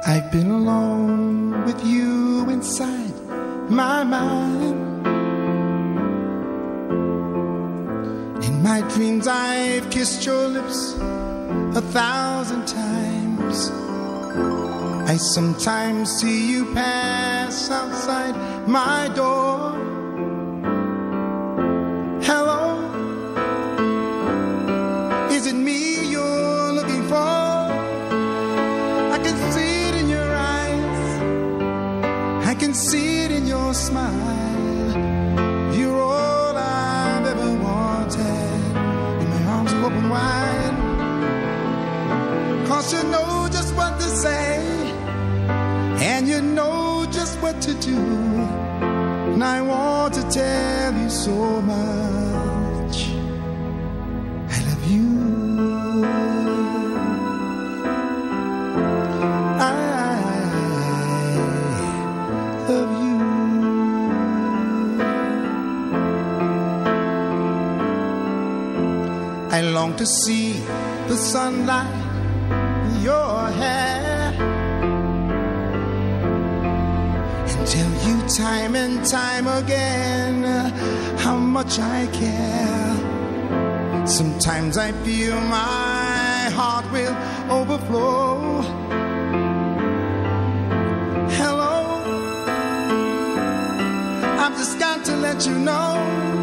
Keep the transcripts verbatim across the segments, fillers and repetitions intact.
I've been alone with you inside my mind. In my dreams I've kissed your lips a thousand times. I sometimes see you pass outside my door. Hello, is it me you're looking for? I can see it in your eyes, I can see it in your smile. You're all I've ever wanted, and my arms are open wide. Cause you know just what to say, and you know just what to do. And I want to tell you so much, I love you. I love you. I long to see the sunlight in your hair, and tell you time and time again how much I care. Sometimes I feel my heart will overflow. Hello, I've just got to let you know,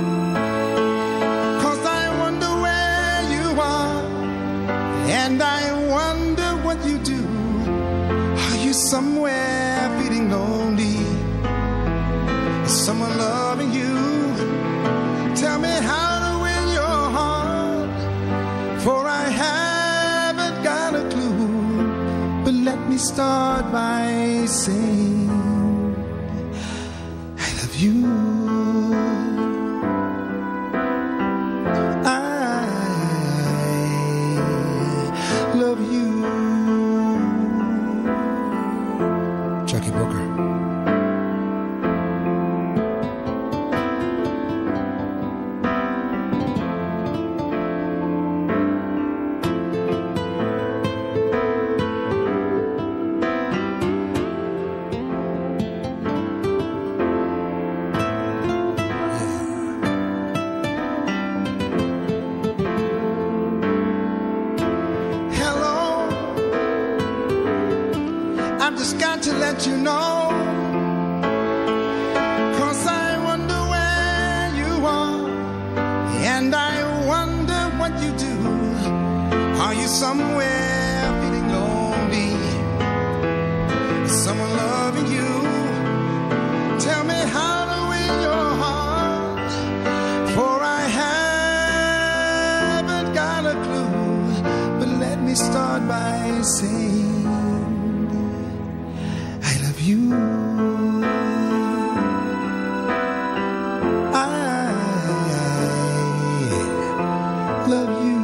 cause I wonder where you are, and I wonder what you do. Are you somewhere feeling lonely? Is someone loving you? Tell me how to win your heart, for I haven't got a clue. But let me start by saying I love you. Love you. Jackie Booker. I've just got to let you know, cause I wonder where you are, and I wonder what you do. Are you somewhere feeling lonely? Is someone loving you? Tell me how to win your heart, for I haven't got a clue. But let me start by saying you. I love you.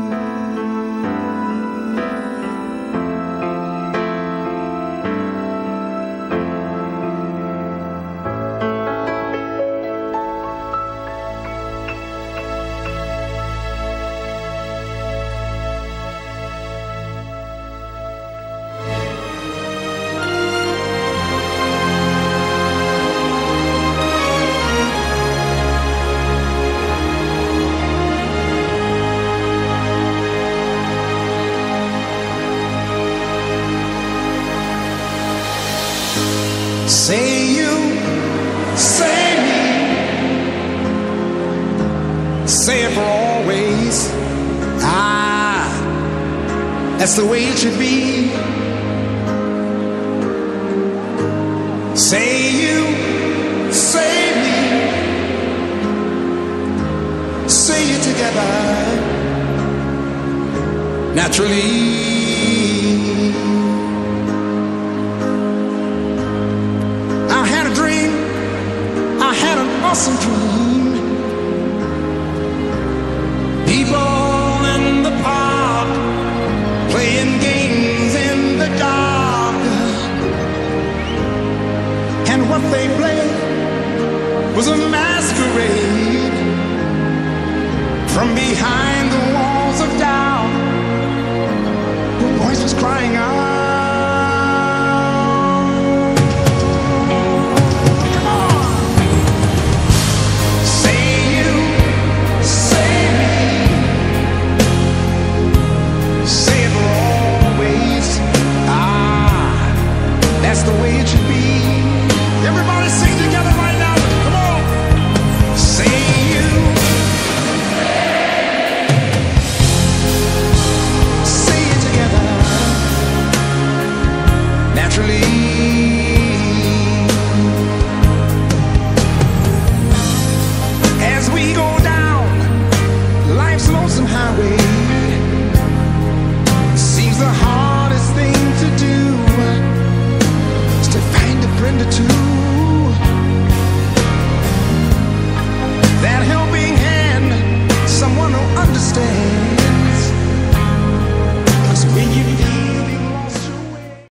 Say you, say me, say it for always. Ah, that's the way it should be. Say you, say me, say it together, naturally. Awesome dream. People in the park playing games in the dark, and what they played was a masquerade. From behind the walls of doubt, the voice was crying out,